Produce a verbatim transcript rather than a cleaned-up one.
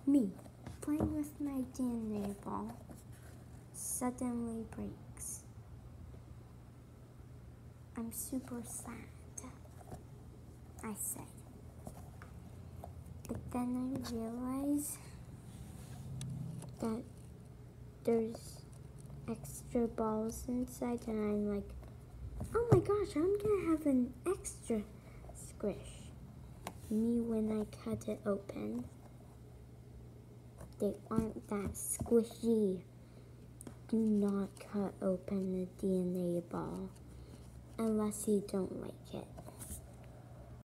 Me, playing with my D N A ball, suddenly breaks. I'm super sad, I said. But then I realized that there's extra balls inside, and I'm like, oh my gosh, I'm gonna have an extra squish. Me when I cut it open. They aren't that squishy. Do not cut open the D N A ball unless you don't like it.